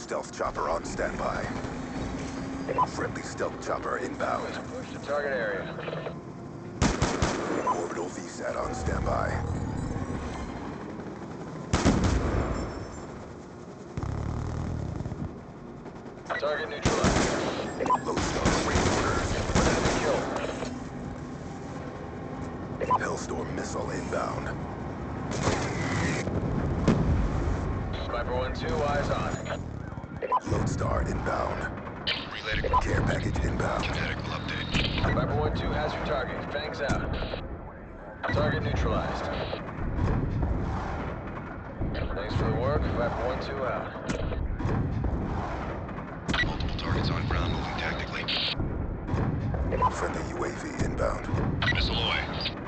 Stealth chopper on standby. Friendly stealth chopper inbound. Push to target area. Orbital VSAT on standby. Target neutralized. Lodestar awaiting orders. One enemy killed. Hellstorm missile inbound. Sniper 1-2, eyes on. Lodestar inbound. Related Care package inbound. kinetic will update. Sniper 1-2 has your target. Fangs out. Target neutralized. Thanks for the work. Sniper 1-2 out. Multiple targets on ground moving tactically. Friendly UAV inbound. Missile away.